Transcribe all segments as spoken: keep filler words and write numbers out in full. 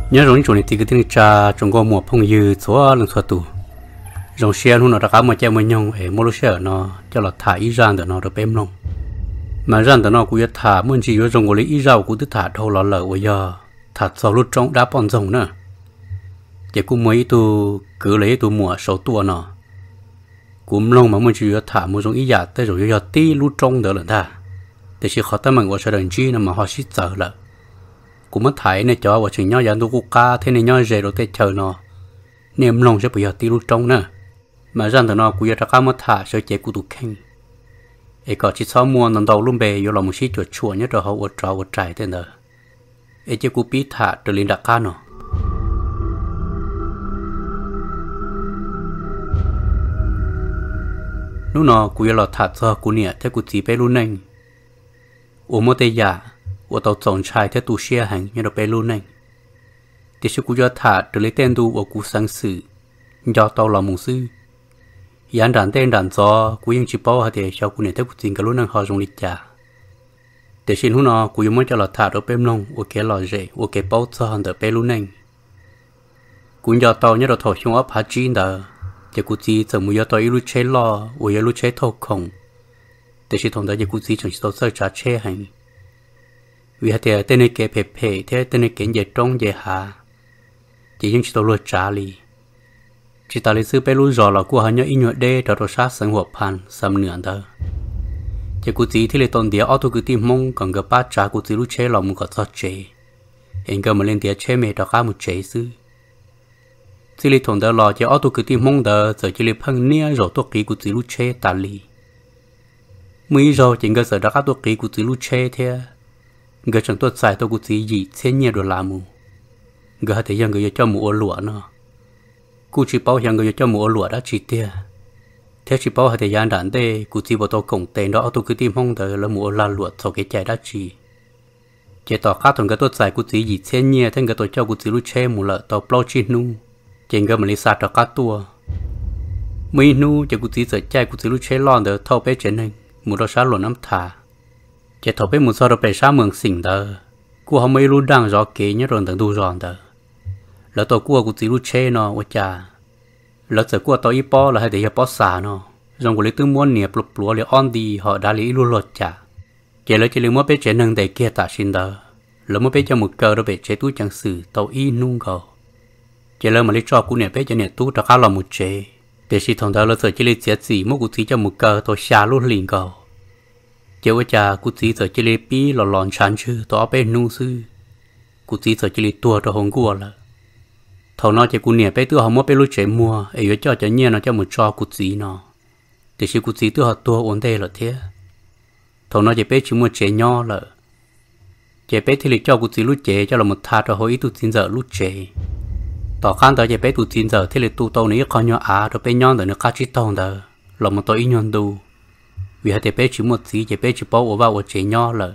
nhớ rồi chỗ này thì cái tiếng trà trong có mùa phong dư xóa lần xóa tù rong xe luôn nó đã có một chơi một nhông để mua lúc xe nó cho là thả ý rang để nó được bém lòng mà rang để nó cũng sẽ thả muốn chỉ có rong có lấy ý rau cũng tức thả thâu lọ lợ bây giờ thả sau lúc trong đá bòn rồng nữa chỉ cũng mấy tu cứ lấy tu mùa sáu tua nó cũng lòng mà muốn chỉ có thả một rong ý giả tới rồi giờ tí lúc trong đỡ lần ta để chỉ khó tâm mình của sẽ đừng chi mà họ xích sợ lợ cũng mất thấy này cho và chừng nhau dàn tu cúc ca thế này nhau dễ rồi tết chờ nó niềm lòng sẽ bây giờ tí lúc trong nữa mà rằng tụi nó cũng giờ các mất thả sẽ chế của tụi khinh ấy có chỉ sau mua lần đầu luôn bề vô lòng một xí chuột chua nhất rồi họ vượt trò vượt trái thế nữa ấy chế của bí thả từ lên đặc ca nó lúc nó cũng giờ là thả cho của nè thế của chỉ bé luôn này ủa một tay giả我到总裁在读写行，要到北路呢。这是古家他这里单独我古生事，要到老母事。人然单然做，古用去包下的小姑娘在古真个路能好容易家。这是路呢，古用么叫老他到北龙，我给老热，我给包做行的北路呢。古要到要到头胸我爬金的，这古只怎么要到一路车咯，我一路车头空。这是同的这古只从头上查车行。vì thế tên này kể phê phê thế tên này kể về trong về hạ chỉ những chuyện luật trả lý chỉ ta lấy sư bé lú rõ là của họ nhớ in nhựa đê đó rồi sát sinh hoạt pan xâm nửa đó chỉ cụ chỉ thì lấy tôn địa auto cứ tìm mong còn gặp ba trả cụ chỉ lú chế lòng một cái sao chế hiện giờ mà lên địa chế mẹ đó cả một chế sư chỉ lấy thằng đó là chỉ auto cứ tìm mong đó giờ chỉ lấy phăng nia rồi tôi kỹ cụ chỉ lú chế ta lý mấy rồi chỉ cái giờ đó cả tôi kỹ cụ chỉ lú chế thế người chẳng tốt sai tôi cũng chỉ gì xem nhiều đồ làm mù người thấy rằng người cho mù lụa nó cú chỉ bảo rằng người cho mù lụa đã chỉ tiền thế chỉ bảo thời gian đàn đây cú chỉ bảo tôi cổng tiền đó tôi cứ tìm mong đợi là mù la lụa sau cái chạy đã chỉ chỉ tỏ khác thằng cái tốt sai cú chỉ gì xem nhiều thế người tôi cho cú chỉ lúc chơi mù lợ tàu plau chi nu chỉ người mà đi xa cho các tua mấy nu chỉ cú chỉ sợ chạy cú chỉ lúc chơi lon đỡ thâu bé trên này mù đó sát lụa nắm thả chỉ thầu bé một số đồ bể sa mường xỉn đó, cô họ mấy lúc đang rõ kế nhớ rồi từng đu ròn đó, lỡ tôi cô cũng chỉ lúc chơi nó, quá cha, lỡ giờ cô tôi ít bỏ là hay để cho bỏ xả nó, rồi cô lấy tư muốn niệm lục lúa lấy on đi họ đã lấy luôn lọt cha, chỉ lỡ chỉ lấy mua bé chế nâng để kia tạ xin đó, lỡ mua bé cho một cờ đồ bể chế túi chẳng sử tàu y nung cầu, chỉ lỡ mà lấy cho cô niệm bé cho niệm túi cho khá là một chế, để chỉ thằng đó lỡ giờ chỉ lấy chế gì mua cô chỉ cho một cờ tôi xả luôn liền cầu. Cháu cha cụ chỉ sợ chỉ lấy pi lò lòn chán chứ tao bé nu sư cụ chỉ sợ chỉ lấy tua cho hồng cua là thầu nó chỉ cụ nè bé tôi không có bé lúc trẻ mua ấy cho cho nhiên nó cho một cho cụ chỉ nó để chỉ cụ chỉ tôi họ tua ổn đây là thế thầu nó chỉ bé chỉ mua trẻ nho là trẻ bé thì lấy cho cụ chỉ lúc trẻ cho là một thà cho hồi tôi xin giờ lúc trẻ tao khăn tao chỉ bé tôi xin giờ thì lấy tu tao này con nho à rồi bé nho rồi nó cá chít tao đó là một tôi ít nhon đu vì hai bé chỉ một gì chỉ bé chỉ bảo ở vào ở chế nho là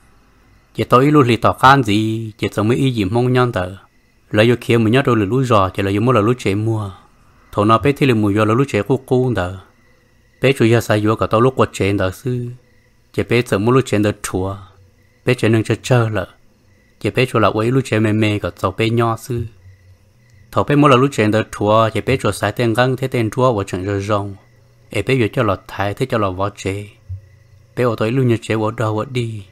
chỉ tôi luôn lì tỏ can gì chỉ giống mấy ý gì mong nhon tờ lấy vô kia mình nhớ rồi là lúa giò chỉ là vô mua là lúa chế mua thầu nó bé thì là mùi giò là lúa chế cô cô tờ bé chủ yếu sai vô cả tao lúc quật chế tờ sư chỉ bé giờ mua lúa chế tờ chùa bé chế nâng chơi chơi là chỉ bé chủ là quấy lúa chế mềm mềm cả tàu bé nho sư thầu bé mua là lúa chế tờ chùa chỉ bé chủ sai tiền găng thế tiền chùa và chẳng rồi rong ấy bé vừa cho lọt thái thế cho lọt võ chế bé ở tới luôn nhật chế ở đâu ở đi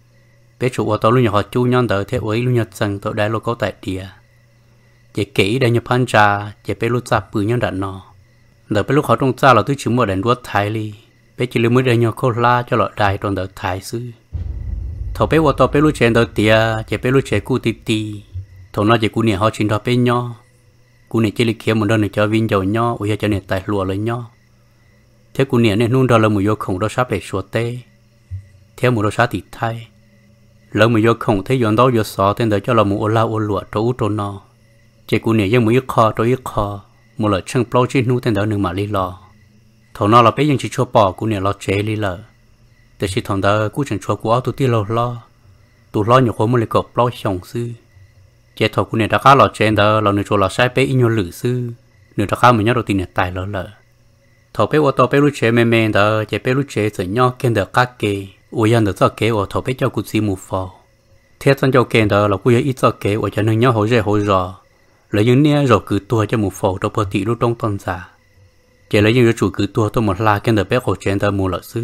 bé chủ ở tới luôn nhật họ chu nhon tới thế ấy luôn nhật rằng tới đại lô có tại địa chỉ kỹ đại nhật phan trà chỉ bé lúc ra bự nhon đạn nọ đợi bé lúc họ trong ra là tôi chỉ mua đèn đuốc thái li bé chỉ lấy mới đại nhật khô la cho lọt đại trong đợt thái sư thầu bé ở tới bé lúc chế tới địa chỉ bé lúc chế cu tì tì thầu nó chỉ cu nhẹ họ chỉ đó bé nho cu nhẹ chỉ lấy kia một đơn này cho vin dầu nho ủi cho nhẹ tài lụa lấy nho thế cụ niệm nên nôn đó là một vô khổng đó sắp để sửa tê theo một đó sắp tịt thay lỡ một vô khổng thế dọn đó vô sọ tên đó cho là một ô la ô lụa trâu trâu nọ chỉ cụ niệm dân một ít kho trâu ít kho một lời chân plau trên nút tên đó nương mà li lò thằng nó là bé dân chỉ cho bỏ cụ niệm lo chế li lờ để chỉ thằng đó cụ chẳng cho cụ áo tụi tiêu lo lo tụi lo nhiều khối một lời cọp plau sòng sư chỉ thằng cụ niệm đã khá lo chế đó là nửa chỗ là sai bé in nhiều lử sư nửa đã khá mình nhớ đầu tiên là tài lo lờ thầu bé ô tô bé lúc chế mê mê đó chỉ bé lúc chế rồi nhau khen được các kê ôi anh được cho kế ô thầu bé cho cụ chỉ một phò thế chân châu kèn đó là cô ấy ít cho kể ở cho nên nhớ hồi rẻ hồi rò lấy những nia rồi cứ tua cho một phổ đâu bờ tị lúc trong tuần giả chỉ lấy những chủ cứ tua tôi một la kèn được bé cổ chén đó mua lợi sư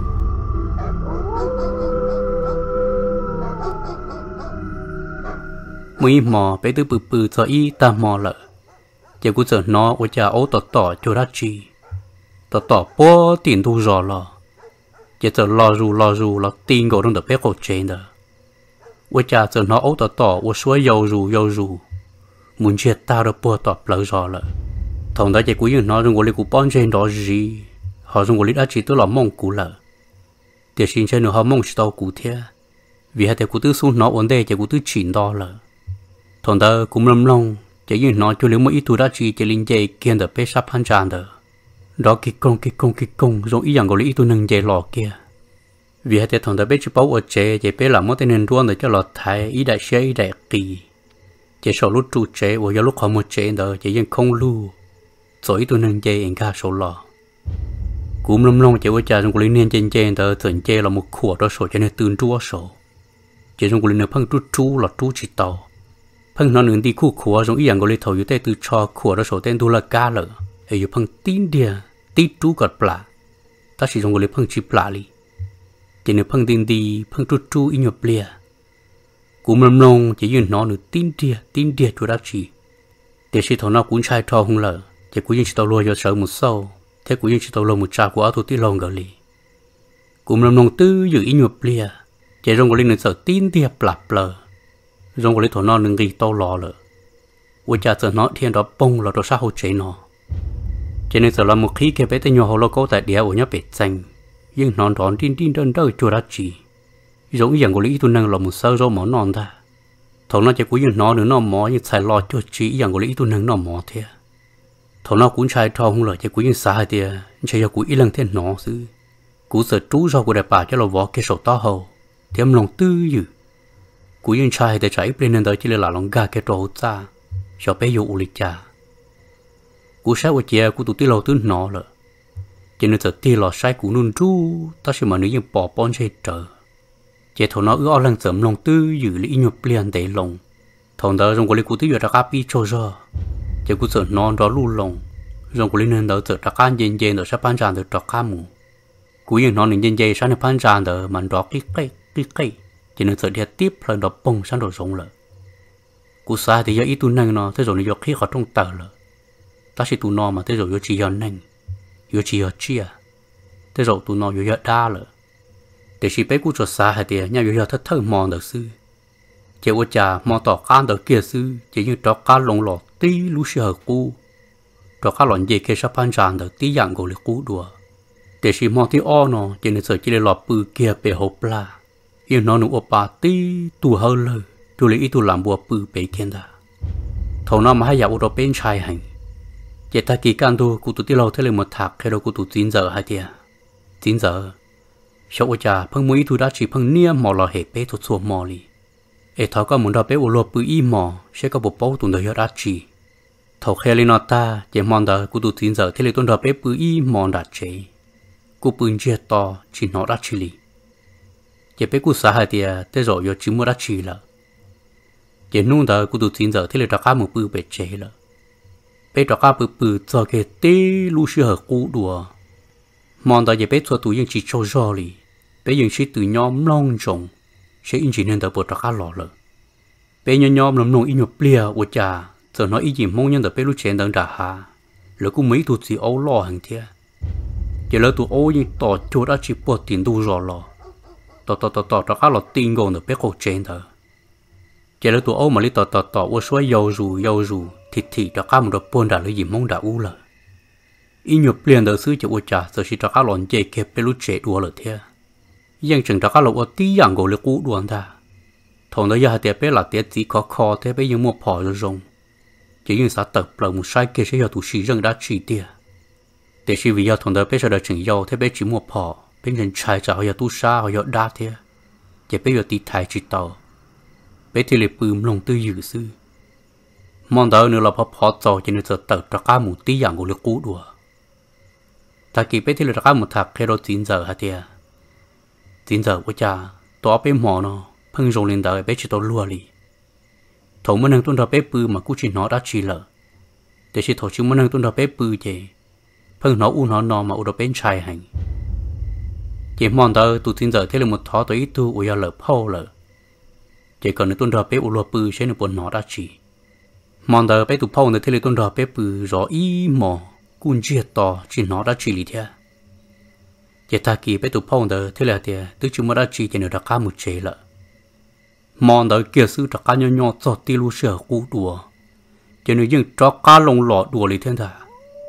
mấy mò bé tư bự bự cho y ta mò lợi chỉ cứ giờ nó ở nhà ấu tỏ tỏ cho ra chi tỏ tỏ bó tiền thu rò lò chỉ giờ lo ru lo ru là tiền cổ trong được bé cổ chén đó ở nhà giờ nó ấu tỏ tỏ ở suối dầu ru dầu ru muốn chết ta được bó tỏ lợi rò lợi thằng đó chỉ cứ như nó dùng cái cú bón trên đó gì họ dùng cái đã chỉ tôi là mong cú lợi để xin cho nó họ mong chỉ tao cú thế vì hai thằng cú tư xuống nó ổn định chỉ cú tư chỉnh đó lợi thằng đó cũng lầm lòng chỉ như nó cho liệu mỗi ít tuổi đã chỉ chỉ linh dây kiên được bé sắp han tràn đó đó cái công cái công cái công rồi ý rằng gọi là ít tuổi nâng dây lò kia vì hai thằng đó bé chỉ bảo ở chế chỉ bé làm một tên nền ruộng để cho lọt thái ý đại xe ý đại kỳ chỉ sau lúc trụ chế và giờ lúc họ một chế đó chỉยังkhông lưu rồi ít tuổi nâng dây anh ca số lò cũng lầm lòng chỉ với cha trong cái liên trên trên đó thường chế là một khổ đó sổ cho nênตื่n chúa sổ chỉ trong cái liên phăng chú chú là chú chỉ tàu phăng nó nương đi khu khổ trong ý rằng gọi là thầu yếu tệ từ cho khổ đó sổ tên đô la cá lợ hay yếu phăng tin địa tí chú gật plạ ta chỉ trong gọi là phăng chỉ plạ li chỉ nếu phăng tin đi phăng chú chú ý nhập lia cũng lầm lòng chỉ như nó nương tin địa tin địa chú đã chỉ để chỉ thầu nó cũng sai thò hung lợ chỉ cũng như chỉ tàu lùa cho sợ một sâu thế cũng như chỉ tàu lùa một trà của áo thủ tí lòng gờ li cũng lầm lòng tư giữ ý nhập lia chỉ trong gọi là nương sợ tin địa plạ plờ trong cái thổ nó nâng gì to lò lợ, với cha giờ nó thiên đó bông là đồ sao hậu chế nó, cho nên giờ là một khi cái bé tay nhỏ họ lo cố tại địa ở nhà bể xanh, nhưng non đón tin tin đơn đời chưa đã chỉ, giống như cái lý tu năng là một sơ rau mỏ non ta, thổ nó chỉ cũng như nó nữa nó mỏ như xài lo cho chỉ dạng cái lý tu năng nó mỏ thế, thổ nó cũng sai thao không lợi chỉ cũng như xa thì chỉ là cũng ít lần thế nó chứ, cũng sợ trú rau của đại bà cho là vỏ cái sầu to hầu, thì em lòng tư dữ cú yên trai để chạy bên nên đó chỉ là lòng gà cái trâu cha, cho bé yêu uli cha. Cú sai ở chia cú tụt tí lâu tứ nọ了, cho nên giờ tí lò sai cú nôn ru, ta sẽ mà nếu như bỏ bón chơi trở, chỉ thằng nó ưa lần sớm lòng tư giữ lý nhập liền để lòng, thằng đó trong cái lý cú tư giờ đã cáp đi cho ra, chỉ cú sợ non đó lu lòng, trong cái lý nên đó giờ đã can dên dên đó sẽ pan tràn được trọc cá mù, cú yên nó nên dên dên sáng được pan tràn đó mà đó cái cái cái cái chỉ nên sợ đi tiếp lần đó bông sang đồ rộng lợ, cú sai thì do ít tu năng nó thế rồi nó do khi họ trong tờ lợ, ta chỉ tu nó mà thế rồi do chỉ do năng, do chỉ do chia, thế rồi tu nó do do đa lợ, để chỉ bé cú cho sai hay thì nhau do do thất thơ mòn được sư, chỉ ở nhà mò tỏ can được kia sư, chỉ như trò cá lồng lọt tí lú sờ hở cú, trò cá lọn dây kia sắp pan tràn được tí dạng gọi là cú đùa, để chỉ mò tí o nó chỉ nên sợ chỉ là lọt bự kia bể hộp la. Nhưng nó nụ bà tí tù hơ lơ, tù lý tù làm bùa bự bể khen ta. Thầu nó mà hay dạo đó bên trai hành. Vậy ta kỳ can tu cụ tù tí lâu thế là một thạc hay đâu cụ tù chín giờ hay tìa. chín giờ. Sau ở cha phăng mũi tù đã chỉ phăng nia mò lò hệ bế thuật xua mò li. Ê thảo có muốn đó bế ổ lùa bự y mò, sẽ có bộ báu tù nơi đã chỉ. Thầu khe lên nó ta, vậy mòn đó cụ tù chín giờ thế là tuần đó bế bự y mò đã chế. Cụ bự chia to, chỉ nó đã chỉ li. Chỉ biết cú xã hội thì thế rồi giờ chỉ mua đã chỉ là, chỉ nung đó cú tụt chín giờ thế là trả cá một bự bể chế là, bé trả cá bự bự cho cái tê lu sư hở cú đùa, mòn đó chỉ biết cho tụi những chỉ cho rõ li, bé những chỉ từ nhóm long trồng, sẽ in chỉ nên đó bộ trả cá lọ là, bé nhóm nhóm làm nông in nhập bia ở nhà, giờ nói ý gì mong nhân đó bé lu chén đằng trả hà, lỡ cú mấy tụt gì ấu lo hàng thế, chỉ lỡ tụi ấu những tỏ cho đã chỉ bỏ tiền đu rõ lọ. tỏ tỏ tỏ tỏ cho các lọt tin gồm được biết cổ trên thở, chỉ là tụi Âu mà đi tỏ tỏ tỏ qua suối dầu rù dầu rù thịt thịt cho các một đợt bồn đã lấy gì mong đã u了，ít nhiều liền đời xưa chỉ qua trả giờ chỉ cho các lọn dễ kẹp bên lúc trẻ đùa了thế，ยังchừng cho các lọt tí dạng gồm là cũ đùa ta，同到giờ thì bé là tiết chỉ khó khó thế béยังmua phò rồi rong，chỉ nhưng sao tập là một sai kia sẽ do tụi sĩ dân đã chỉ tiền，แต่ชีวิต同到bé sẽ được chừng giàu thế bé chỉ mua phò。เป็น人ชายจะเขาอยากตู้ซาเขาอยากด่าเท่จะไปอยู่ตีไทยจิตต่อไปที่เลยปืมลงตื้อยื้อซื้อมองดาวเนื้อเราพอพอจอจะเนื้อจะเติร์ตะก้าหมูตีอย่างกูเลยกู้ดัวตะกี้ไปที่เลยตะก้าหมูถักแค่เราจีนเจอฮะเทียจีนเจอว่าจะตัวเป็นหมอเนาะ phăng rồi lên đời bé chỉ tao lùa li thầu muốn năng tuân ra bé bự mà cú chỉ nó đã chỉ lợ để chỉ thầu chỉ muốn năng tuân ra bé bự vậy phăng nó u nó nọ mà u đó bên trai hành chỉ mong đời tụi tin giờ thế là một thọ tới ít tu u ya lợ phao lợ chỉ còn nếu tuân ra bé u lùa bự sẽ là buồn nó đã chỉ mong đời bé tụi phao nữa thế là tuân ra bé bự rõ ý mò cún chia to chỉ nó đã chỉ li thế chỉ ta kỳ bé tụi phao nữa thế là thì tụi chúng mới đã chỉ cho nó đã cá một chế lợ mong đời kia sư đã cá nhỏ nhỏ cho ti lu sửa cú đùa cho nên những cho cá lồng lọ đùa li thiên thà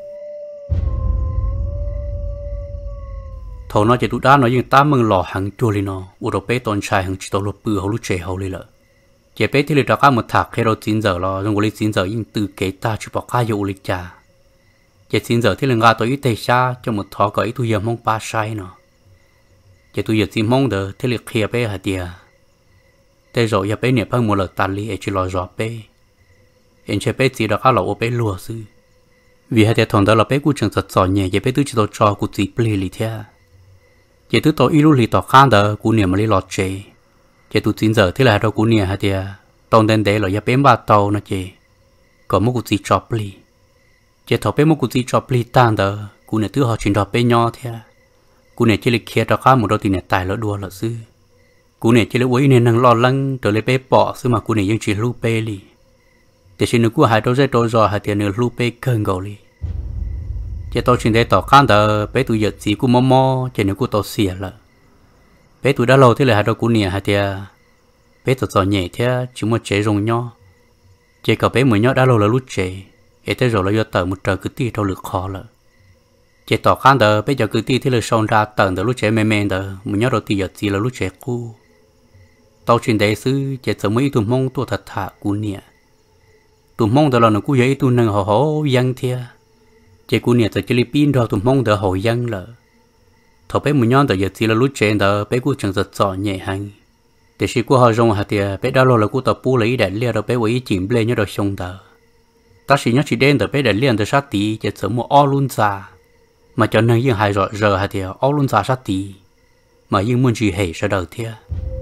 thầu nó chỉ tụi đá nó những ta mừng lọ hàng chua li nó u đồ bé toàn trai hàng chỉ tàu lột bự hậu lu chế hậu li lợ chỉ bé thì là đã cá một thạc khi rồi chín giờ lo trong cái chín giờ những từ kế ta chỉ bảo cá dụ li cha chỉ chín giờ thì là ngã tới ít tây xa cho một thọ cái tôi giờ mong ba sai nó chỉ tôi giờ chỉ mong được thì là kia bé hạt địa tây rồi giờ bé nè phăng một lần tàn li chỉ lo rõ bé em chơi bé chỉ đã cá lẩu bé lùa sư vì hạt địa thằng đó là bé cũng chẳng thật giỏi nhẹ chỉ bé tôi chỉ tao cho cũng chỉ plei li thế chỉ tôi tao ilu li tao khăn đó cũng niệm mà li lọt chế chỉ tôi chín giờ thì là đâu cũng niệm hạt địa tao đến đấy là giờ bé ba tàu nó chế còn một cũng chỉ cho plei chỉ thọ bé một cụ chỉ cho plei tan đó cụ này tự họ chuyển đọc bé nhỏ thế cụ này chỉ là kia cho cá một đôi tiền này tài lỡ đùa lỡ sư cụ này chỉ là uống nên năng lo lắng trở lấy bé bỏ sư mà cụ này vẫn chỉ lu bé li để xin được cụ hai đôi dây đôi giò hai tiền nữa lu bé cơn gầu li chỉ tao chuyển để tỏ can đó bé tụi giờ chỉ cụ mò mò chỉ nếu cụ tao xỉa lỡ bé tụi đã lâu thế là hai đôi cụ này hai tiền bé tụi giò nhẹ thế chỉ một chế rồng nhỏ chỉ cả bé mới nhỏ đã lâu là lút chế ấy thế rồi là do tờ một trời cứ ti thâu lực khó lợ chỉ tỏ khăn đờ bây giờ cứ ti thì là son ra tận đờ lúc trẻ mềm mềm đờ mình nhớ đầu ti giờ gì là lúc trẻ cũ tao chuyện đấy xứ chỉ sợ mấy tụi mong tụi thật thà cũ nhẹ tụi mong đờ là nó cũ vậy tụi nâng họ họ dân thia chỉ cũ nhẹ từ Philippines đó tụi mong đờ họ dân lợ thầu bé mình nhớ đờ giờ gì là lúc trẻ đờ bé cũ chẳng giật giỏi nhẹ hành để khi cũ họ rong hạt thì bé đã lo là cũ tập pu lấy đại lia đờ bé với chỉnh lên nhớ đờ sông đờ ta chỉ nhớ chỉ đến từ bé để liên từ sát tí chỉ sớm một ao luôn già mà cho nên những hai rồi giờ hai thì ao luôn già sát tí mà những muốn gì hệ sẽ đầu thế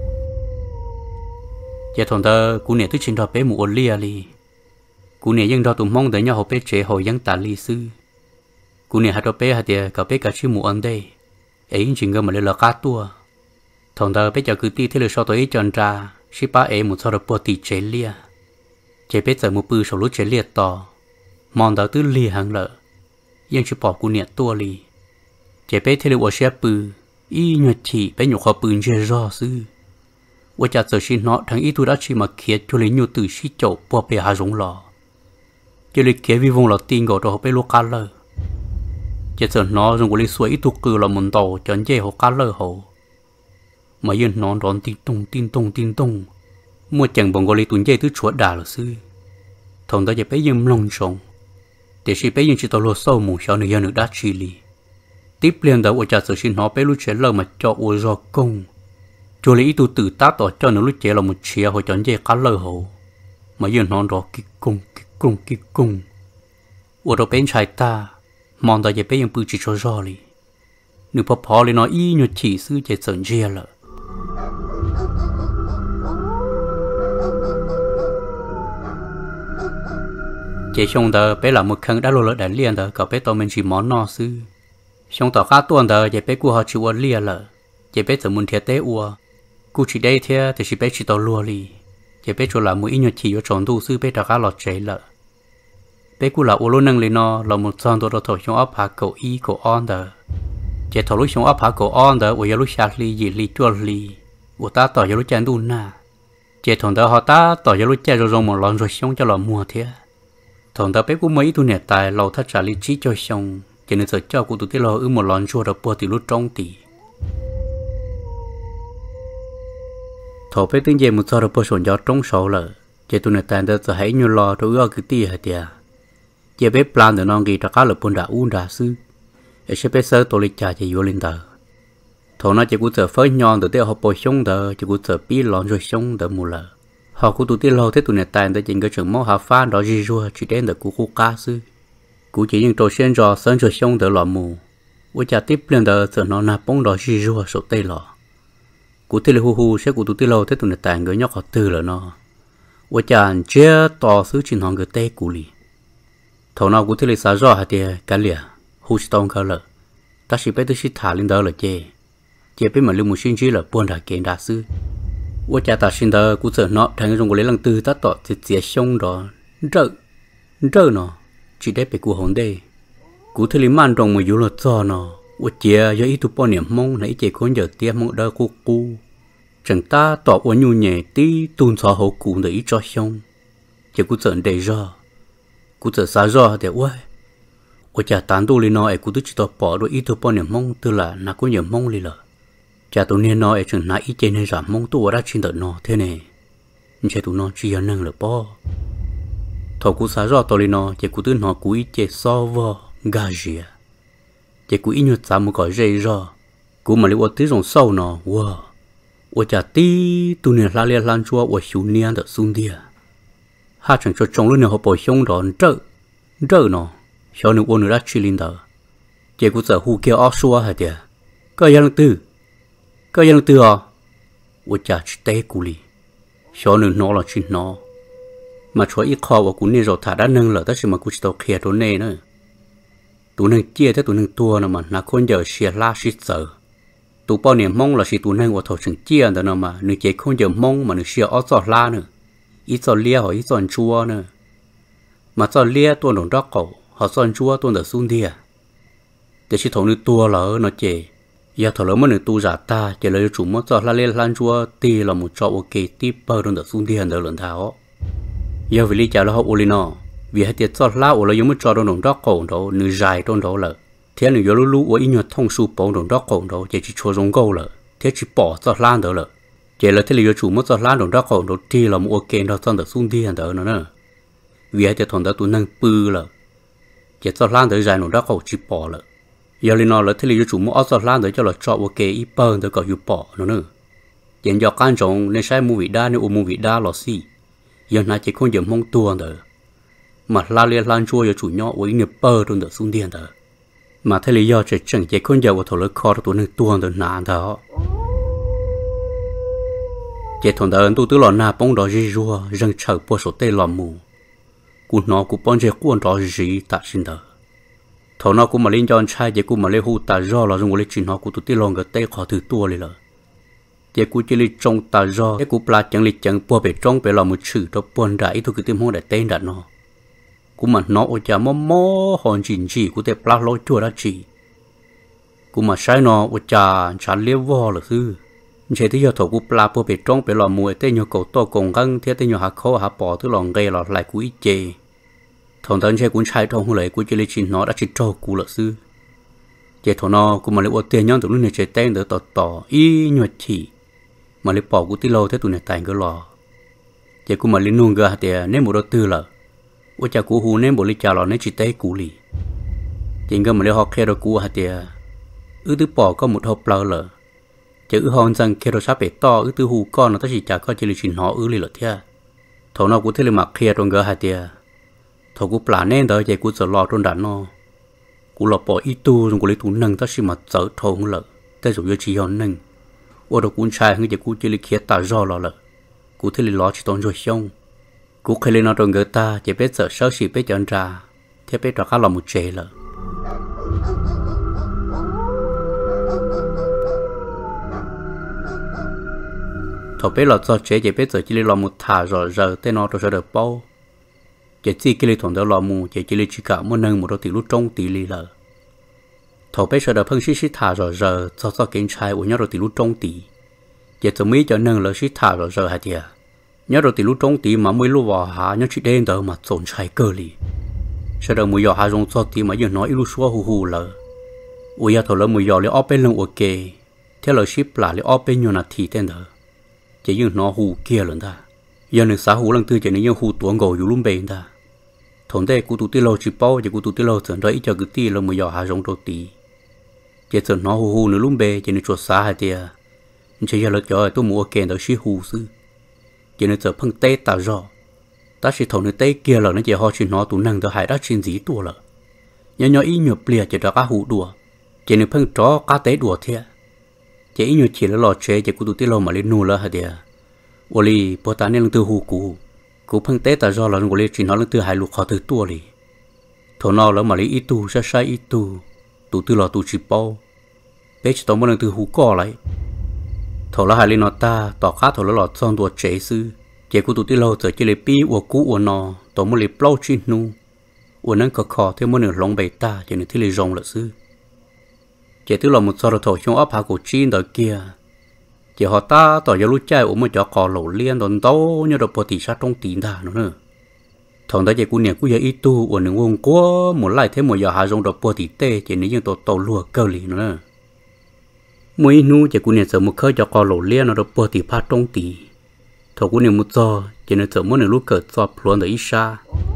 chỉ thằng ta cú này tôi chỉ đọc bé một lia li cú này những đọc tụi mong tới nhau học bé trẻ hồi những tả li sư cú này hai đọc bé hai thì cả bé cả chữ một anh đây ấy chỉ ngờ mà lấy là cá tua thằng ta bé cho cứ ti thế là sau tới chọn ra ship ba em một sau đó bỏ tì chế lia chế bé giờ một bự sầu lúa chế liệt to mòn đầu tư lì hàng lợ nhưng chỉ bỏ cú nhiệt tua lì chế bé thế là ở xe bự y nhật chỉ bé nhục họ bự chế rõ sư ở chợ giờ xin nó thằng ít tôi đã chỉ mà kia cho lấy nhiều từ xí chậu bỏ bé hà giống lò cho lấy kia vi vong lò tin gọi đồ bé lúa cá lơ chế giờ nó dùng của lấy suối ít tôi cừ là một tàu chọn chế họ cá lơ hồ mà yên nó đón tin tung tin tung tin tung mua chẳng bằng gọi lấy tuần dây thứ chuột đà là sư thằng ta chỉ bé dâm lòng sống để khi bé dâm chỉ tao lo sâu mù sao nữa nữa đã chi li tiếp liền đó ở chợ sự xin họ bé lúc trẻ lơ mà cho ở do công cho lấy tu tự ta tỏ cho nó lúc trẻ là một chia hồi chọn dây cá lơ hồ mà yên nó đó kí cung kí cung kí cung ở đó bên trái ta mong ta chỉ bé dâm bự chỉ cho do li nếu phò phò li nó y như chỉ sư chỉ sờn chia lợ chế xong đó bé là một khăn đã lôi lại đại liên đó cậu bé tao mình chỉ món no sư xong tao khá tuần đó chế bé của họ chịu ăn lia lợ chế bé tự muốn thiệt tế ua cú chỉ đây thế thì chỉ bé chỉ tao lùa li chế bé cho là một ít nhật chỉ ở tròn tu sư bé đã khá lọt chế lợ bé của là ua luôn năng lên nó là một son đồ đồ thổi xong áp hạ cậu y cậu on đó chế thổi lúc xong áp hạ cậu on đó ua lúc sạt li gì li chua li ua ta tỏ lúc chán đun na chế thằng đó họ ta tỏ lúc chán rồi rồi một lần rồi xong cho là mua thế thằng ta bé cũng mấy tu nè tài lâu thắt trả lý trí cho xong cho nên giờ cho cụ tụi tiết lo ư một lon chua được bò từ lúc trong tỷ thằng bé tiếng gì một sao được bò sồn gió trong sầu lợ cho tu nè tài ta giờ hãy như lo rồi ư cái tì hả tiệt cho bé plan để non gì cho cá lợn bồn đã uống đã sư để sẽ bé sơ tổ lịch trả cho vô lên tờ thằng nó chỉ cụ giờ phơi nhon từ tiêu học bò xong tờ chỉ cụ giờ pi lon rồi xong tờ mù lợ họ cũng tụi tiên lâu thế tụi này tàn tới chính cái trường máu hà pha đó gì rồi chỉ đến được cú cá sư cú chỉ những trò xuyên trò sơn trò sông đỡ lọ mù với cha tiếp lên đỡ sợ nó nạp bóng đó gì rồi sổ tây lọ cụ tê lê hu hu sẽ cụ tụ tê lâu thế tụi này tàn người nhóc họ tư là nó và chàng chế to xứ trên hòn người tê cụ lì thầu nào cụ tê lê xả rõ hả tiề cả lìa hu sĩ tông khờ lợ ta chỉ biết tôi chỉ thả lên đó là chê chê biết mà lưu một sinh chí là buồn đã kiện đa sư và chàng ta sinh đó cụ sợ nó thành trong cụ lấy lăng tư ta tỏ thì dễ xong đó rợ rợ nó chỉ để bị cụ hồn đây cụ tê lê man trong một dụ lợt cho nó và chê do ít tụ bao niệm mong nãy chê khốn giờ tiêm mong đỡ cụ cụ chẳng ta tỏ uốn nhu nhẹ tí tuôn xóa hậu cụ để ý cho xong chỉ cú giận đầy ra cú giận xa ra để uai ôi cha tán tu lên nói cú tức chỉ tỏ bỏ đôi ít thôi bao niệm mong tư là na có niệm mong lên lợ cha tu nên nói chẳng na ít trên nên giảm mong tu ở đó trên tận nó thế này nhưng cha tu nó chỉ ăn năng là bỏ thầu cú xa ra tao lên nói chỉ cú tức nó cú ít chế so vò gà rìa chỉ cú ít nhột giảm một cõi dây ra cú mà liệu tí rồng sâu nó wow我家弟都能拉链拦住我修年的兄弟，他常说中了年后保凶人走走呢，小女我女来去领导，结果在户叫二说还的，个样子，个样子啊，我家去带鼓励，小女拿了去拿，mà cho ít kho của cũng nên rồi thả đã nâng lỡ tất nhiên mà cũng chỉ tao kia đồ này nữa, tụi nâng chia tới tụi nâng tua nữa mà nó con giờ xia la xí sợ. tụ bao niệm mong là chỉ tụ năng của thổ trường chia đó nó mà nữ chế không giờ mong mà nữ xia ở giọt la nữa ít giọt lia hoặc ít giọt chua nữa mà giọt lia tuôn đồng đắc cổ họ giọt chua tuôn ở xuống đi à để chỉ thổ nữ tua lỡ nó chế giờ thổ lỡ mà nữ tu giả ta chỉ lấy chủ mất giọt la lia lan chua ti là một chỗ ok tiếp bờ tuôn ở xuống đi ở lần tháo giờ vì lý giải là họ ulino vì hai tiệt giọt la ở là giống một chỗ đồng đắc cổ đó nữ dài tuôn đó lỡ thế nên giờ lúc ở in nhật thông số bảo đồng đó cổ đó chỉ chỉ cho rong câu lợ thế chỉ bỏ cho lan đó lợ chỉ là thế là chủ mất cho lan đồng đó cổ đó thì là một cái đó xong được xuống đi hàng đó nữa vì thế thằng đó tụi năng bự lợ chỉ cho lan đó dài đồng đó cổ chỉ bỏ lợ giờ lên nó là thế là chủ mất cho lan đó cho là cho một cái ít bơ đó có dụng bỏ nữa nữa hiện giờ can trọng nên sai mua vị đa nên ôm mua vị đa là gì giờ này chỉ không giờ mong tua nữa mà la liên lan chua giờ chủ nhỏ với nghiệp bơ trong đó xuống đi hàng đó mà thế lý do chỉ chẳng chỉ con dâu của thổ lực kho tụi nó tuôn được nạn đó chỉ thằng đó tụi tụi lò na bông đó gì rùa răng chở bò sốt tê lò mù cú nó cú bông chỉ cuốn đó gì ta xin đó thằng nó cú mà lên cho trai chỉ cú mà lên hu ta do là dùng lấy chuyện nó cú tụi tê lò cái tê khó thứ tua lên rồi chỉ cú chỉ lấy trong ta do cái cú pla chẳng lấy chẳng bò bể trong bể lò một chữ đó buồn đại thôi cứ tìm hông để tên đặt nó cú mà nó ở nhà mò mò hòn chỉnh chỉ cú để pla lôi chua đã chỉ cú mà sai nó ở nhà chán liêu vò là thứ chế thì giờ thầu cú pla bò bể trong bể lò mùi tên nhiều cầu to cùng găng thế tên nhiều hạt khô hạt bò thứ lòn gây lọt lại cú ít chê thằng thân chế cũng sai trong hôm lấy cú chỉ lấy chỉ nó đã chỉ cho cú là sư chế thằng nó cú mà lấy ở tiền nhau tụi nó chế tên đỡ tỏ tỏ y nhuận chỉ mà lấy bỏ cú tí lâu thế tụi này tài cái lò chế cú mà lấy nuông gà thì nên một đôi tư là ôi cha cú hú nên bộ lịch chào lò nên chỉ té cú lì, chính cái mà lấy họ kêu được cú hả tiệt, ư tư bỏ có một hộp lờ lờ, chỉ ư hòn rằng kêu được sắp bể to ư tư hú con nó ta chỉ chả có chỉ lịch trình họ ư lì lợ thiệt, thầu nó cú thế là mặc kêu trong gỡ hả tiệt, thầu cú plá nên đó chỉ cú sợ lò trong đàn nó, cú lò bỏ ít tu trong cú lấy tu nâng ta chỉ mà sợ thầu không lợ, ta dùng cho chỉ hòn nâng, ôi đồ cú trai không chỉ cú chỉ lịch khiết ta do lò lợ, cú thế là lò chỉ tốn rồi xong. Cú khai lên nó trong người ta chỉ biết sợ sâu xì biết chọn ra thế biết cho khá là một chế lợ thầu biết là do chế chỉ biết sợ chỉ là một thả rồi giờ tên nó rồi được bao chỉ chỉ cái thằng đó là mù chỉ chỉ chỉ cả một nâng một đôi tỷ lúc trong tỷ lì lợ thầu biết sợ được phân xí xí thả rồi giờ do do kiến trai của nhau rồi tỷ lúc trong tỷ chỉ từ mấy cho nâng là xí thả rồi giờ hả chị nhớ rồi từ lúc trong tí mà mới lúc vào hạ nhớ chuyện đen đó mà tổn trái cơ lì sau đó mới giờ hạ dùng cho tí mà giờ nói lúc xóa hù hù lờ ui giờ thầu lỡ mới giờ lấy ốp bên lưng ok theo lời ship là lấy ốp bên nhiều là thì tên đó chỉ giờ nó hù kia lần ta giờ này xã hù lần tư chỉ nên giờ hù tuồng gầu dù luôn bên ta thốn đây cụ tụ tí lâu chỉ bao chỉ cụ tụ tí lâu tưởng đó ít cho cứ tí là mới giờ hạ dùng đồ tí chỉ tưởng nó hù hù nữa luôn bên chỉ nên chuột xã hay tiệt chỉ giờ lỡ cho tôi mua ok đó ship hù sư chỉ nên giờ phăng tê ta rõ, ta chỉ thầu nơi tê kia là nó chỉ họ chỉ nó tụ năng đó hay đã trên gì tua了, nhớ nhớ ý nhớ bìa chỉ đó cá hủ đùa, chỉ nên phăng chó cá tế đùa thế, chỉ ít nhiều chỉ là lò chế chỉ cụ tụi lâu mà lên nô là hả địa ô li bỏ ta nên từ hù cụ cụ phăng té ta do là ô li chỉ nói là từ hai lục họ từ tua li thằng nào là mà lấy ít tu sai sai ít tu tụ từ lò tụ chỉ bao bé chỉ tao muốn từ hù co lại thằng là hai lên nó ta tỏ khá thằng là lò son tua chế sư chỉ cụ tụi lâu giờ chỉ lấy pi ô cụ ô nọ tao muốn lấy bao chi nu ô nâng cọ cọ theo muốn nửa lòng bể ta chỉ nửa thứ lấy rong là sư chỉ tức là một số thổ trong ấp hạ cổ chín đó kia chỉ họ ta tỏ ra lúc chơi ôm một chỗ cò lẩu liên đòn tấu như đồ bò tỉ sát trong tỉ đà nữa thằng đó chỉ cú niệm cú giờ ít tu ở nương vong quá một lại thêm một giờ hạ trong đồ bò tỉ tê chỉ nếu như tổ tàu lùa cơ lì nữa mỗi nu chỉ cú niệm sợ một khơi cho cò lẩu liên nó đồ bò tỉ phát trong tỉ thằng cú niệm một giờ chỉ nếu sợ mỗi nửa lúc cỡ cho luôn được ít xa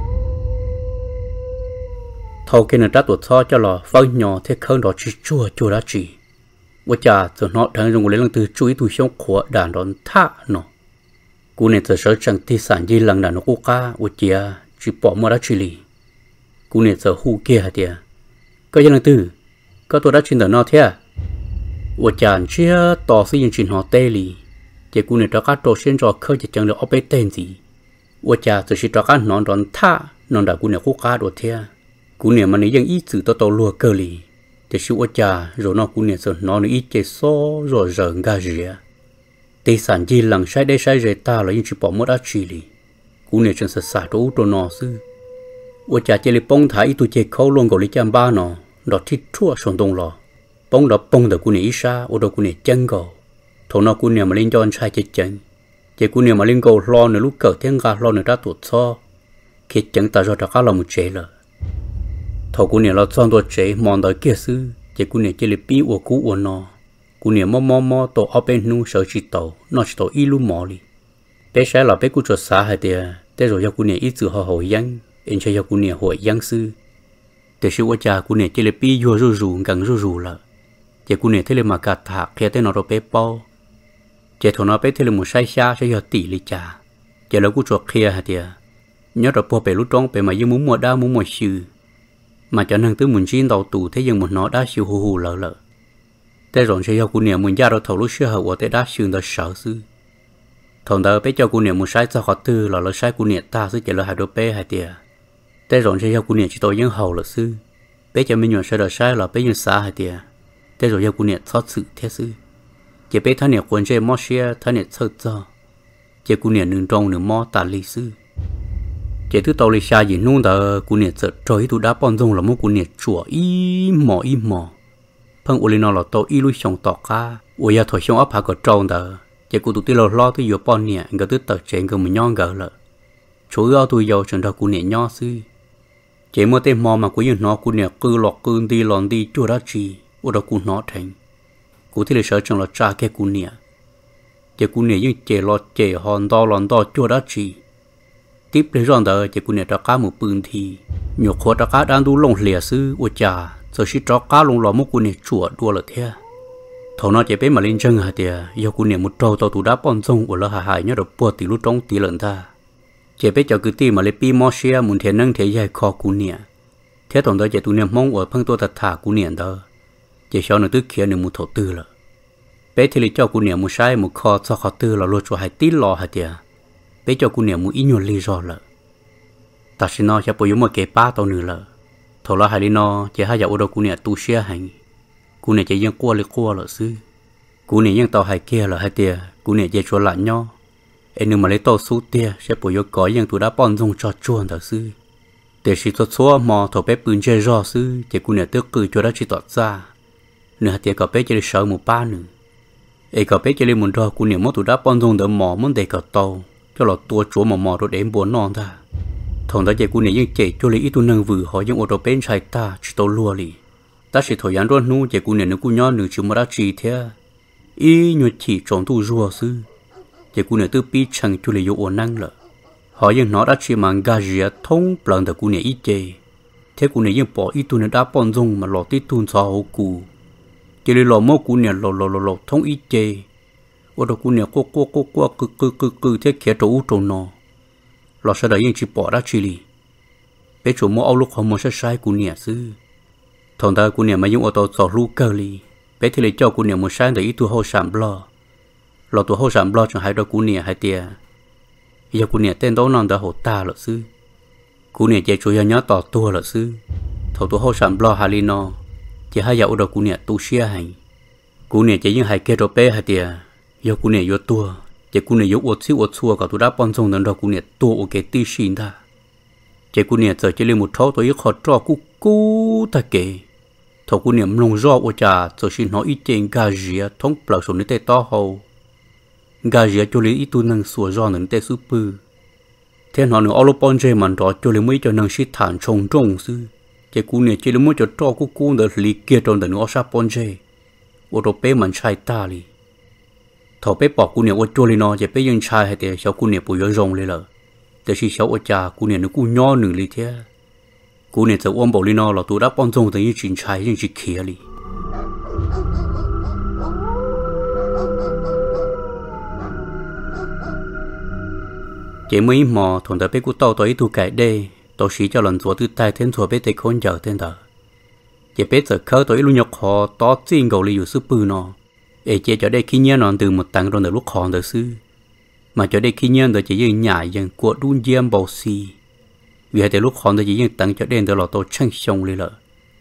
thầu kia nó đã tuột so cho lò phân nhỏ thế khơi đó chỉ chua chua đã chỉว่าจะจะนอทางรงเลยลังตือช่วยตัวช่องขวดด่านดอนท่าเนาะกูเนี่ยจะเสิร์ชจังที่สารยีหลังด่านกูก้าว่าเจียจีปอมารัชลีกูเนี่ยจะหูเกียเดียก็ยังลังตือก็ตัวรัชชินแต่นอเทียว่าจะเชื่อต่อสิ่งชินหอเตลีเจ้ากูเนี่ยจะการโตเช่นจอเคยจะจังเลยเอาไปเต้นสิว่าจะจะชิดการนอนดอนท่านอนด่ากูเนี่ยกูก้าตัวเทียกูเนี่ยมันยังอีสื่อตัวโตลัวเกลีแต่ชื่อว่าจ่าrồi nó cũng nhận sự nó ít chế số rồi giờ ngã rìa tây sản gì lằng sai đây sai rìa ta là những chuyện bỏ mất ác chi li cũng nhận chân sự xả trốn đồ nó sưว่าจ่าchế li bông thái tụi chế khâu luôn gọi li chăm ba nó đó thịt chua sồn đông lò bông đó bông được cũng nhận ít xa ở đó cũng nhận chân gò thằng nó cũng nhận mà lên cho anh sai chế chân chế cũng nhận mà lên gò lo nữa lúc cỡ tiếng gà lo nữa đã tuột so khi chân ta rồi ta cá là một chế rồi thầu cô niệm là chọn đồ chế mòn đời kia sư chỉ cô niệm chỉ là pi của cũ của nó cô niệm mò mò mò tổ ở bên nu sợ chỉ tổ nó chỉ tổ ít lu mò đi bé sai là bé cô cho xa hay tiệt thế rồi cho cô niệm ít chữ họ hồi yang anh cho cô niệm hồi yang sư thế sư của cha cô niệm chỉ là pi vừa rù rù gần rù rù là chỉ cô niệm thế là mà cả thạc khi thế nó rồi bé bao chỉ thằng nó bé thế là một sai xa sẽ giờ tỷ lý cha chỉ là cô cho kia hay tiệt nhớ rồi bao bé lúc trong bé mà như muốn mua đa muốn mua sư mà cho nên từ muốn chín đầu tù thế nhưng một nó đã siêu hù hù lợ lợ thế rồi sẽ cho cô niệm muốn ra đâu thầu lúc xưa hậu thế đã siêu đó sợ sư thằng đó bé cho cô niệm muốn sai cho họ tư là lỡ sai cô niệm ta sư chỉ là hai đôi bé hai tiệt thế rồi sẽ cho cô niệm chỉ tôi những hậu là sư bé cho mình nhận sai đó sai là bé nhận xa hai tiệt thế rồi cho cô niệm thoát sự thế sư chỉ bé thân niệm quân chơi mót xe thân niệm sơ cho chỉ cô niệm nương trong nương mót tà lý sư chỉ thứ tàu lịch xa gì nung đó cô niệm sợ trời tụi đã bòn rong là một cô niệm chùa y mò y mò phăng uli nó là tàu y lui sòng tọt ca ui ya thổi sòng áp hạ cái trâu đó chỉ cô tụi tiêu lo lo tụi vừa bòn niệm cái thứ tờ trên cái mình nhon gỡ lợ chú ơi tụi giàu chẳng đó cô niệm nho sư chỉ một tên mò mà cô yên nó cô niệm cứ lọt cứ đi lòn đi chùa đó chi ở đó cô nó thành cô thì sợ chẳng là cha cái cô niệm chỉ cô niệm như chỉ lọt chỉ hòn to lòn to chùa đó chi tiếp lấy rong đó chỉ cũng nhận ra cá một bưng thì nhiều khó ra cá đang đu lông lìa sư ở trà rồi chỉ cho cá lông lò một cũng nhận chuột đua là thế thầu nó chỉ biết mà lên chân hả tiệt do cũng nhận một trâu tàu tụ đá bòn rong ở là hà hải nhớ được bùa tỷ lúc trong tỷ lợn ta chỉ biết cho cứ tỷ mà lấy pi mò xe muốn thiệt năng thế dài kho cũng nhận thế thằng đó chỉ tụ nhận mong ở phăng tôi thật thà cũng nhận đó chỉ sau nữa tức kia nhận một thổ tư là bé thì lấy cho cũng nhận một sai một kho cho kho tư là lôi cho hai tí lò hả tiệt bé cho cô niệm muốn ít nhiều lý do lợ, ta xin nó sẽ bồi dưỡng một cái ba tàu nữa lợ, thầu là hai lý nó chỉ hai giờ ô tô cô niệm tu sửa hành, cô niệm chỉ riêng qua lấy qua lợ sư, cô niệm riêng tàu hai kia lợ hai tia, cô niệm chỉ cho lại nhau, em nếu mà lấy tàu số tia sẽ bồi dưỡng có riêng tụi đã bòn dùng cho chuồn đó sư, để chỉ cho số mò thầu bé bưng chơi rò sư, chỉ cô niệm tức cười cho đã chỉ tọt ra, nửa hai tia có bé chỉ sợ một ba nữa, ấy có bé chỉ muốn rò cô niệm mỗi tụi đã bòn dùng đỡ mò muốn để cả tàu cho là tua chúa mò mò rồi đến buồn non ta thằng đó chạy cô này những chạy cho lấy ít tu nâng vừa hỏi những ô tô bên trái ta chỉ tàu lùa li ta chỉ thổi án rồi nu chạy cô này nó cô nhon nửa chữ mà đã chỉ thế y nhột chỉ tròn tu rùa sư chạy cô này tư pi chẳng cho lấy yêu ổn năng lợ hỏi những nó đã chỉ mang gà rìa thông lần từ cô này ít chạy thế cô này những bỏ ít tu này đã bòn rong mà lọt ít tu cho hậu cụ chạy lấy lò mò cô này lò lò lò lò thông ít chạy ở đó cô này cô cô cô cô cứ cứ cứ cứ thế kia chỗ chỗ nó, lo sau đó những chỉ bỏ ra chỉ li, bé chỗ mua áo lúc họ mua sai sai cô này sư, thằng ta cô này mà dùng ô tô chở lú cơ li, bé thì lấy cho cú niệm một sáng để ít tu hậu sạm lo lo tu hậu sạm lo cho hai đôi cú niệm hai tia giờ cú niệm tên đó non đã hậu ta là sư cú niệm chỉ chủ yếu nhớ tỏ tua là sư thầu tu hậu sạm lo hai li no chỉ hai dạo đôi cú niệm tu xia hành cú niệm chỉ những hai kia đồ bé hai tia giờ cú niệm yếu tua chỉ cú niệm yếu uất xíu uất xua cả tu đã bận xong nên đôi cú niệm tua ok ti xin ta chỉ cú niệm giờ chỉ lấy một thấu tôi khó cho cú cú ta kể thầu cú niệm lồng rõ ở trà giờ xin nói ít trên gà rìa thống bảo số nên tê to hầu gà rìa cho lấy ít tu năng sửa rõ nên tê super thế họ nữa alo pon chơi màn đó cho lấy mấy cho năng sĩ thản trồng trồng sư chỉ cú niệm chỉ lấy mấy cho cho cú cú để lý kia trong để nó sát pon chơi ở đó bé mình sai ta đi thầu bé bỏ cú niệm ở cho lấy nó chỉ béยังsai hay để cháu cú niệm bùi rong lấy lợ để chỉ cháu ở trà cú niệm nó cú nhỏ nửa lý thế cú niệm giờ ôm bảo lý nó là tụi đã bận rộn tới những chuyện trái những chuyện kia đi chỉ mấy mò thằng đã biết cú tàu tới tụ cải đây tàu xí cho lần chúa từ tai thiên chúa biết tới khôn giờ thiên đó chỉ biết giờ khơi tới lúc nhọc họ to tiền cầu lý sư bự nó để chỉ cho đây khi nhớ nó từ một tầng rồi từ lúc họ từ sư mà cho đây khi nhớ từ chỉ dừng nhảy dừng của đun diêm bầu xì vì thế lúc họ từ chỉ dừng tầng cho đến từ lò tàu tranh sông lên lợ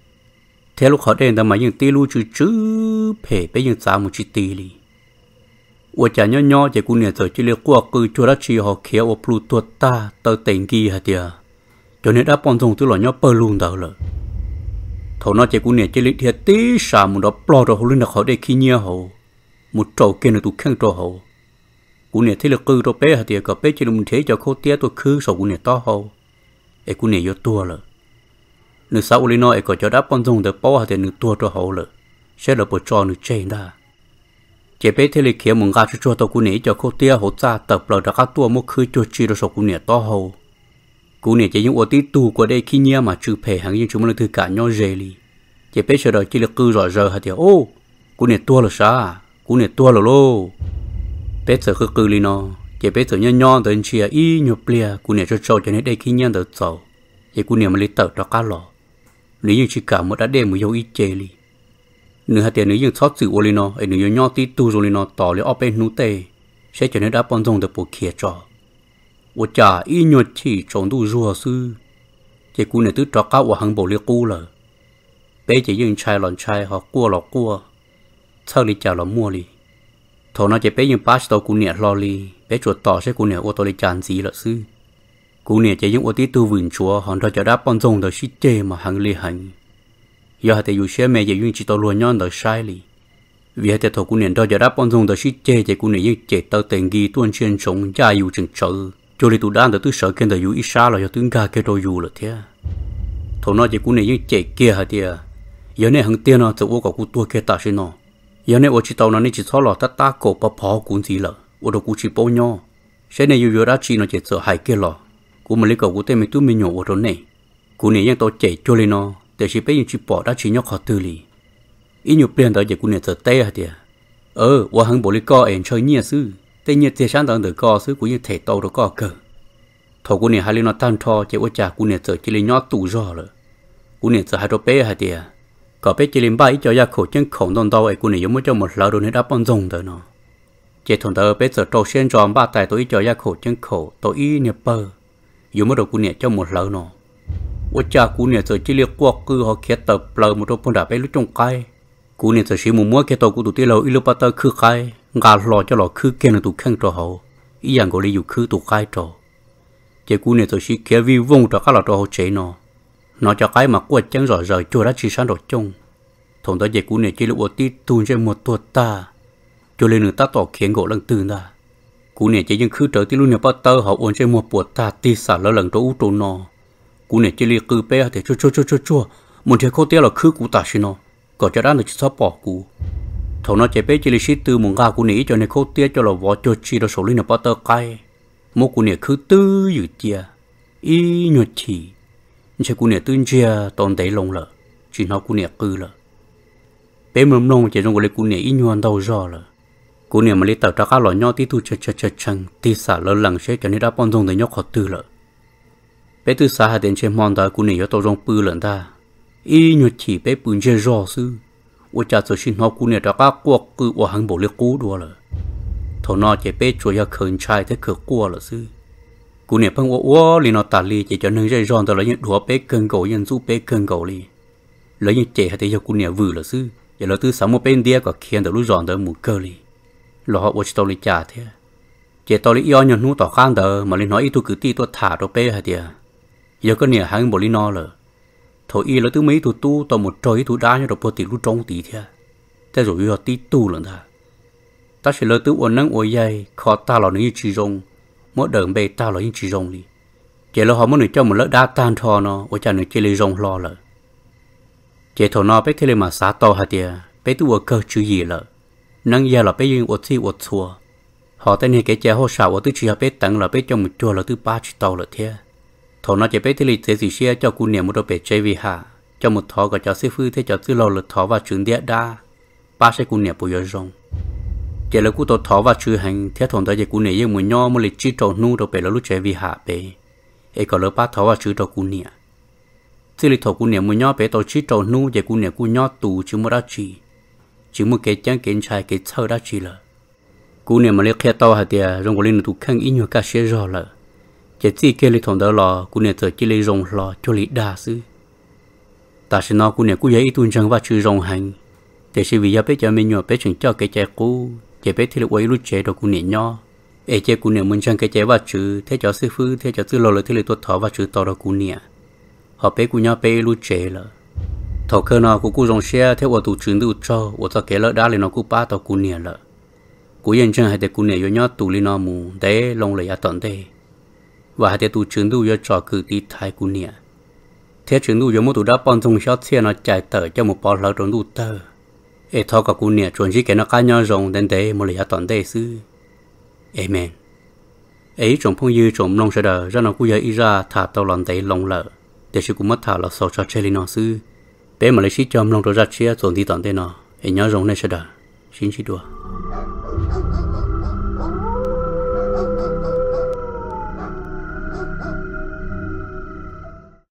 thế lúc họ đến từ mà dừng tì lu chữ chữ phê bây dừng giá một chữ tì li我讲nhỏ nhỏ这姑娘做这里过去做了之后，看我不多大到等机下的，就那打帮中对了，鸟不弄到了。头那这姑娘这里贴地上么的，包着后头好的去年后，么照见了都看着后。姑娘这里过着白下的，个白这里么贴着靠爹都去手姑娘到后，哎姑娘又多了。你啥屋里那一个叫打帮中的包下的你多着后了，现在不找你真的。chỉ biết thế lịch kia muốn gạt cho tàu cú nỉ cho cô tia hỗ trợ tập lời các tua một khơi cho chi được số cú nỉ to hầu cú nỉ chỉ những ô tí tu của đây khi nhia mà trừ phê hàng những chúng mình từ cả nhau dễ li chỉ biết chờ đợi chỉ là cư rõ giờ hả thì ô cú nỉ tua là sao cú nỉ tua là lô biết giờ cứ cư li nó chỉ biết giờ nhon nhon đến chia y nhục lia cú nỉ cho trâu cho nên đây khi nhia được giàu chỉ cú nỉ mà lấy tờ cho cá lò lý như chỉ cả một đã đem một dấu ít chê li nửa hạt tiền nửa những sót sự olino, ấy nửa nhỏ tí tu olino tỏ lấy ở bên nút tê, sẽ cho nên đã bận rộn được bộ kia cho. Ủa chả ít nhột chỉ trốn tu rùa sư, chỉ cú này tứ trọ cá của hàng bộ liệt cú lờ, bé chỉ những trai lòn trai họ cua lọ cua, sau đi chào lọ mua li, thằng nó chỉ bé những bát tàu cú này lo li, bé chuột tỏ sẽ cú này ô tô đi chán gì lợ sư, cú này chỉ những ô tí tu vườn chúa họ cho đã bận rộn được xí chê mà hàng li hành. giờ thì dù xe mẹ giờ dùng chỉ tàu luôn nhon đời sai li, vì thế thầu cú niệm đó giờ đã bận rộn đời xí chê chỉ cú niệm như chế tàu tiền ghi tuân chuyên sống gia yêu chừng chờ, cho li tụ đan đời tư sở kiến đời yêu ít xa là giờ tương ga cái đồ yêu là thế, thầu nó chỉ cú niệm như chế kia hả thì, giờ này hàng tiền nó tự ô cả cú tua kia ta xin nó, giờ này ô chỉ tàu nó này chỉ xóa lọ ta ta cổ bắp pháo cuốn gì lợ, ô đồ cú chỉ bao nhau, xe này yêu yêu đã chỉ nó chỉ sợ hai kia lọ, cú mà lấy cầu cú tên mình tu mình nhổ ô đồ này, cú niệm như tàu chế cho li nó để chỉ biết những chuyện bỏ đã chỉ nhóc họ tư lì, ít nhiều tiền đó giờ cũng nhận giờ tê hả thì, ờ, và hàng bộ lý co em chơi nhiều sư, tê nhiều tiền sáng tận từ co sư cũng như thể tàu đó co cờ, thầu cũng nhận hai lần nó tan thò chỉ ở nhà cũng nhận giờ chỉ lấy nhóc tủ rò rồi, cũng nhận giờ hai đôi bé hả thì, có bé chỉ lấy ba ít cho gia khổ chân khổng đòn đau ấy cũng nhận giống như cho một lão đồ này đã bận rộn rồi nó, chỉ thằng đó bé giờ trâu sen tròn ba tài tôi cho gia khổ chân khổ tôi ít nhập bờ, giống như đồ cũng nhận cho một lão nó.我家姑娘在这里过去和看到老木头碰到被路中开，姑娘在西木木看到古土地楼一路把它去开，牙老叫老去见了都看着好，一样个理由去都开着。这姑娘在西看微风着卡老着好车呢，nó cho cái mà quật chân rõ rời cho đã chỉ sáng đổ chung, thằng đó về姑娘chỉ là ở tí tuôn trên một tuột ta, cho nên người ta tỏ khiến gỗ lần từ ta,姑娘chỉ những khứ trở tí luôn nhà bắt tơ họ ôn trên một buột ta tí xả lỡ lần đó u trốn nó. Cú này chỉ li cứ bé thì chua chua chua chua chua, muốn thấy cô té là khứ cú ta xin nó, có cho đàn được chỉ bỏ cú, thằng nó chỉ bé chỉ li xí từ muốn gà cú này cho nên cô té cho là vỏ cho chi đó số linh là bắt tơ cay, một cú này khứ tư dự chia, y nhột chỉ, nhưng cú này tư chia toàn đấy lông lợ, chỉ nó cú này cứ lợ, bé mầm nông chỉ trong cái cú này y nhon đầu giò lợ, cú này mà lấy tàu tra cá lò nhau tí tu chật chật chật chăng, tí xả lỡ lằng sẽ cho nên đã bón rong để nhóc họ tư lợ. Bé từ xa hạt đến trên mòn ta cú này có tàu rong bự lợn ta, y nhột chỉ bé bự chơi rò sư, 我家做新好姑娘大家过cứ我很不了孤多了，头那这辈主要肯差才可过了是，姑娘碰我我里那打理只叫能在让到了những đùa bé cần cầu những giúp bé cần cầu li, lấy những trẻ hay để cho姑娘vừa là sư, giờ là từ sáng một bên đĩa có khiến được lúc rọn được một cơ li, lo họ chỉ tao li trả thế, chỉ tao li yêu nhận nút tao khang đờ mà li nói ít tu cứ ti tu thả đồ bé hay đi, giờ cái này hàng bộ li no rồi. Thôi y là từ mấy tụ tu tao một trời tụ đá như đồ bò tỉ lúc trong tỉ thế, thế rồi yo tí tu lần ta, ta sẽ lỡ từ uốn nắng uốn dây, khó ta là những chỉ rong, mỗi đợt bề ta là những chỉ rong đi, chỉ là họ muốn người cho một lỡ đá tan thò nó, ở trên người chỉ lấy rong lo lợ, chỉ thầu nó bé thế này mà xả to hả tiệt, bé tu uốn cơ chữ gì lợ, nắng giờ là bé yên uốn thi uốn xua, họ tên này cái trẻ họ xả uốn từ chỉ là bé tặng là bé trong một chùa là từ ba chỉ tàu lợ thế. Thọ nó chỉ biết thế lịch thế gì xe cho cô niệm một đôi bể chơi vì hà cho một thọ cả cho sư phụ thế cho tư lâu lực thọ và trường địa đa ba sẽ cô niệm bùi rong chỉ là cô tổ thọ và trừ hành thế thằng ta chỉ cô niệm một nho một lịch chỉ trâu nu đôi bể là lúc chơi vì hà bể ấy còn là ba thọ và trừ trâu cô niệm thế lịch thọ cô niệm một nho bể tổ chỉ trâu nu chỉ cô niệm cô nho tù chỉ một đá chỉ chỉ một cái chén cái chai cái thơ đá chỉ là cô niệm mà lấy khe to hả tiệt rong cô lên tụ khang ít nhiều cá xe rò là chỉ chỉ kia lấy thằng đó lò, cô này giờ chỉ lấy rong lò cho lấy đa sư. Ta sẽ nói cô này cô ấy tuân trang và chữ rong hành, để sự vì giờ bé cho mình nhỏ bé chừng cho cái trẻ cô, chỉ bé thì là quay lúc trẻ rồi cô này nhỏ, ấy chỉ cô này muốn trang cái trẻ và chữ, thế cho sư phụ, thế cho sư lò là thế lấy tuột thọ và chữ to rồi cô này, họ bé cô nhỏ bé lúc trẻ là, thọ cơ nào cô cô rong xe, thế ở tụ trường tụ cho, ở cho cái lỡ đá lên nó cô ba tao cô này là, cô yên trang hay để cô này nhỏ tụ lên nó mù, để lông lấy ở tận đây. Và hai tụ trường tụ yo trò cử đi thái cú nia, thế trường tụ yo một tụ đã bận trong shop xe nó chạy tờ cho một bao lợn trong tụ tờ, ấy thọ cả cú nia chuẩn chỉ cái nó cá nhau rồng đến đấy một lấy toàn đấy sư, amen. Ấy trong phong dư trong long sẽ đờ ra nó cú yo ra thả tàu lợn đấy lông lợ, để sự cú mất thả là sau cho chơi nó sư, bé mà lấy xí chom long rồi ra chia chuẩn đi toàn đấy nó, ấy nhau rồng này sẽ đờ, xin chỉ đùa.